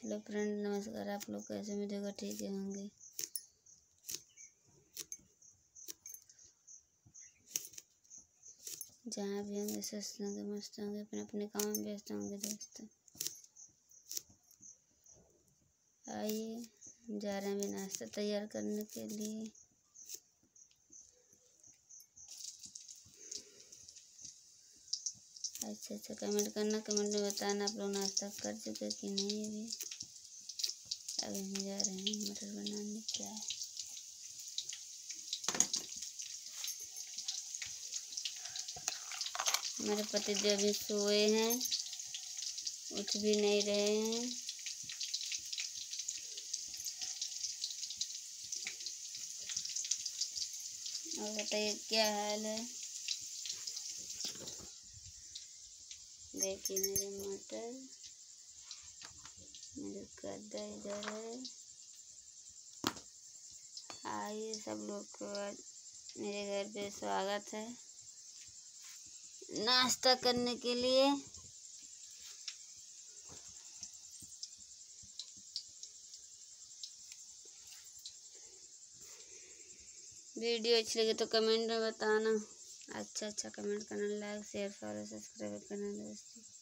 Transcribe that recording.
Hello friend, नमस्कार। आप लोग कैसे? मुझे को ठीक है होंगे। जहाँ भी होंगे स्वस्थ होंगे, मस्त होंगे, अपने अपने काम में व्यस्त होंगे दोस्तों। आइए, हम जा रहे हैं अभी नाश्ता तैयार करने के लिए। अच्छा कमेंट करना, कमेंट में बताना आप लोग नाश्ता कर चुके कि नहीं। अभी हम जा रहे हैं मटर बनाने। क्या है, हमारे पति जो अभी सोए हैं, उठ भी नहीं रहे हैं। और बताइए क्या हाल है। देखिए मेरे मटर, मेरे गद्दा इधर है। आइए सब लोग को आज मेरे घर पे स्वागत है नाश्ता करने के लिए। वीडियो अच्छी लगे तो कमेंट में बताना। अच्छा कमेंट करना, लाइक शेयर फॉलो सब्सक्राइब करना दोस्तों।